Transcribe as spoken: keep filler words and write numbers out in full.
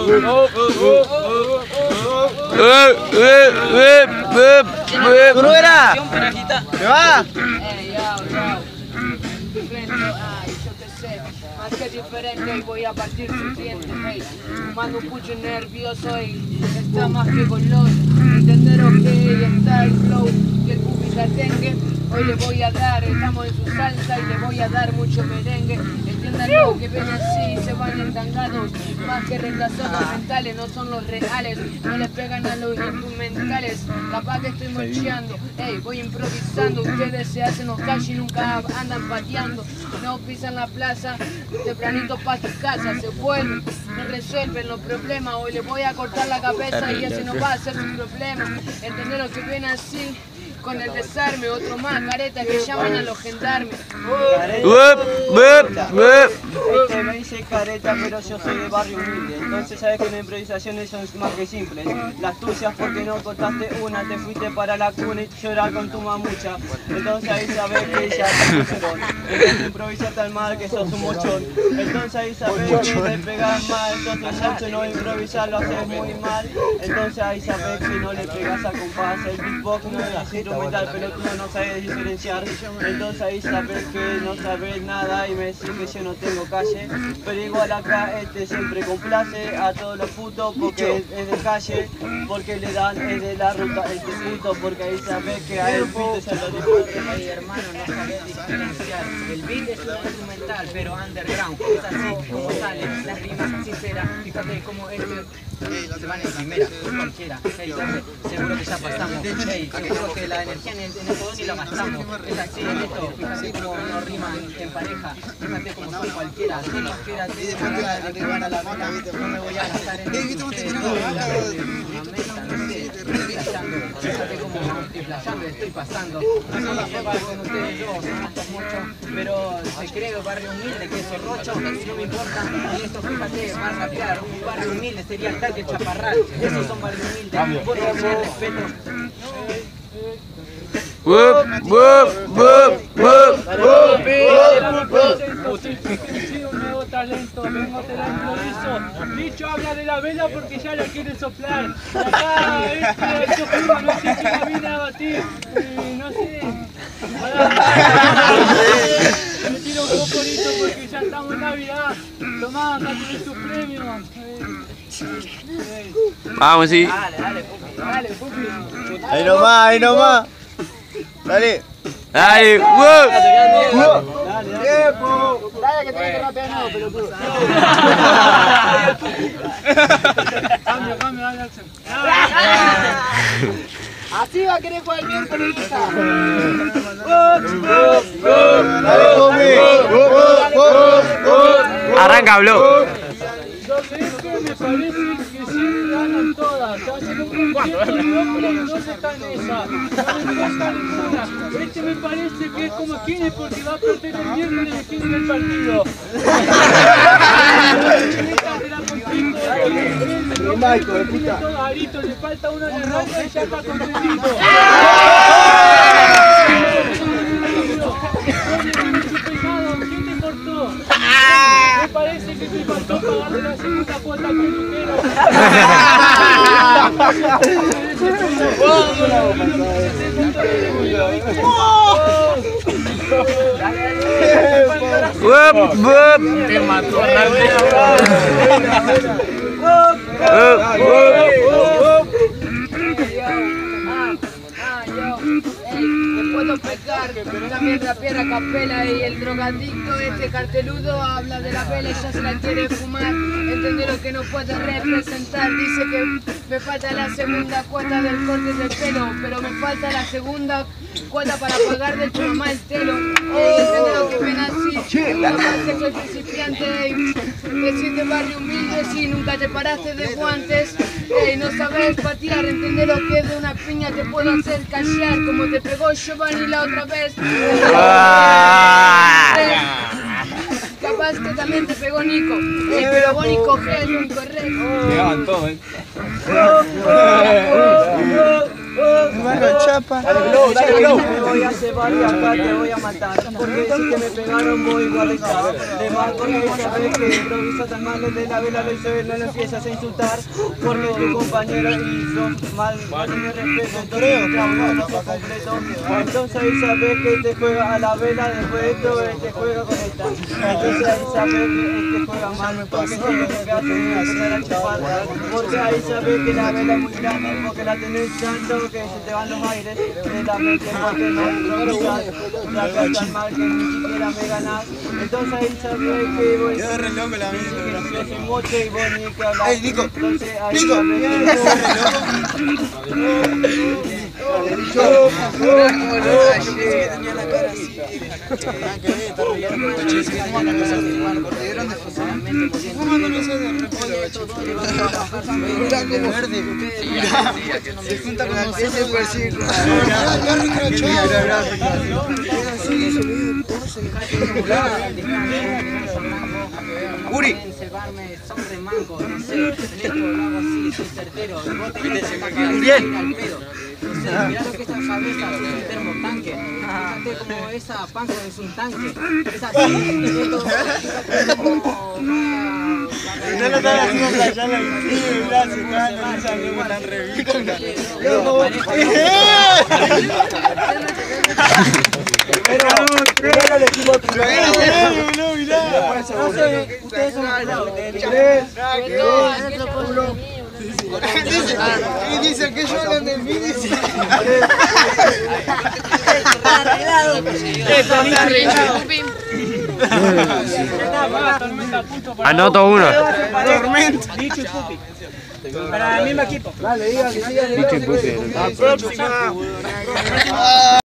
¡Turuera! ¿Qué va? Más que diferente y voy a partir su diente, hey. Mando un pucho nervioso y está más que goloso. Entender que está el flow que el público tengue. Hoy le voy a dar, estamos en su salsa y le voy a dar mucho merengue. Entiendan lo que ven así, se van entangados. Más que reemplazados mentales, no son los reales. No le pegan a los instrumentales. Capaz que estoy mocheando, hey, voy improvisando. Ustedes se hacen los cash y nunca andan pateando. No pisan la plaza, tempranito pa' tu casa. Se vuelven, no resuelven los problemas. Hoy le voy a cortar la cabeza y ese no va a ser su problema. Entender lo que ven así. Con el desarme, otro más, careta, que llaman a los gendarmes. Este me dice careta, pero yo soy de barrio humilde. Entonces sabes que las improvisaciones son más que simples. Las tuyas porque no cortaste una, te fuiste para la cuna y llorar con tu mamucha. Entonces ahí sabes que ya te pusieron. Entonces improvisas tan mal que sos un mochón. Entonces ahí sabes que te pegas mal. Entonces mucho no improvisar lo haces muy mal. Entonces ahí sabes que no le pegas a compás. El beatbox no es así. Mental, pero tú no sabes diferenciar. Entonces ahí sabes que no sabes nada y me decís que yo no tengo calle. Pero igual acá este siempre complace a todos los putos porque es de calle, porque le dan es de la ruta este puto, porque ahí sabes que a él pito ya lo dijo. Hey hermano, no sabes diferenciar. El beat es un instrumental, pero underground. Es así como sale, las rimas sinceras. Fíjate cómo este se van en primera, cualquiera. Hey, seguro que ya pasamos. Hey, seguro que la energía en el, en el bodón y la gastamos. Es así en esto, fíjate cómo no riman en pareja. Fíjate cómo son cualquiera. Si nos queda de arribar a la meta, no me voy a gastar en ustedes. Fíjate cómo estoy flasheando, estoy pasando. No sé si llevar con ustedes dos, no gastas mucho, pero se cree barrio humilde que es rocho, no me importa. Y esto fíjate, va a rapear, un barrio humilde sería el tal que Chaparral. Esos son barrios humildes, por favor, respeto. Wup, wup, wup, wup, un nuevo talento, vengo te la improviso. Dicho habla de la vela porque ya la quiere soplar. Y acá, este, yo juro, no sé si la vine a batir. Y no sé. Me tiro un pocorito porque ya estamos en Navidad. Tomá, acá tenés tu premio. Vamos, sí. Dale, dale, Pupi, dale, Pupi. Ahí nomás, ahí nomás. Dale. Dale, wow. Dale, ¡Tiempo! Dale que tenés que rapear no, pelotudo. Cambio, cambio, dale, Axel. Así va a querer jugar el miércoles, hija. Arranca, Blo. Yo sé que me parece que sí ganan todas. Hacen un concierto de hombre y no se están en esa. No me gusta ninguna. Este me parece que es como Kine porque va a perder el miércoles y Kine en el partido. Arito, le falta uno de roja y ya está contentito. ¿Quién te cortó? Me parece que te faltó pagarle la segunda cuota al peluquero. Wup, wup. Te mató puedo pecar, también rapear a capela y el drogadicto este carteludo habla de la vela y ya se la quiere fumar. Entender lo que no puede representar, dice que me falta la segunda cuota del corte del pelo, pero me falta la segunda cuota para pagar de tu mamá el telo. Entender lo que ven así, capaz que soy principiante y decir de barrio humilde si nunca te paraste de guantes. Ey, no sabes patear, entender lo que de una piña te puedo hacer callar como te pegó Giovanni la otra vez. Capaz que también te pegó Nico. Ey, pero vos ni cogés es lo incorrecto. Pegaban todo, eh. chapa. Me voy a llevar y acá te voy a matar. Porque si que me pegaron voy igual a estar. De mal porque esa vez que improvisa tan mal desde la vela lo hizo él, no lo empiezas a insultar. Porque tu compañero hizo mal, no tiene respeto, entonces no lo completo. Entonces ahí sabes que te juega a la vela, después de todo él te juega con esta. Entonces ahí sabes que él te juega mal, porque si lo que hace es empezar a chupar. Porque ahí sabes que la vela es muy grande, porque la tenés tanto que se te van los aires de la mente, porque no improvisas, ya que tan mal que ni siquiera me ganás. Entonces ahí sabes que voy a re loco la misma. Yo soy mocho y vos ni que hablar. Ey, Nico, entonces ahí Nico, sabes que yo pensé que tenía la cara así. Nada que ver, está re loco. Yo pensé que tenía la cara así. ¿Te dieron de fosar? ¿Cómo no lo sé de repente? Mira como verde. Se junta con nosotros por círculo. Uri. Son re manco, no sé, en esto lo hago así, soy certero. Y vos tenés que sacar al pedo. No sé, mirá lo que es esa cabeza, es un termotanque. Fíjate como esa panza es un tanque. Es así, esto, fíjate como... No lo están haciendo playar la vitrina, gracias, están analizando, están revistas. Pero, pero le equipo primero. No, mirá. Ustedes son pelados. Tres, dos, uno. Y dice que yo hablan de mí, dice. Anoto uno. Tormenta. Dicho y Pupi. Para el mismo equipo. Dale, dígale, dígale. La próxima.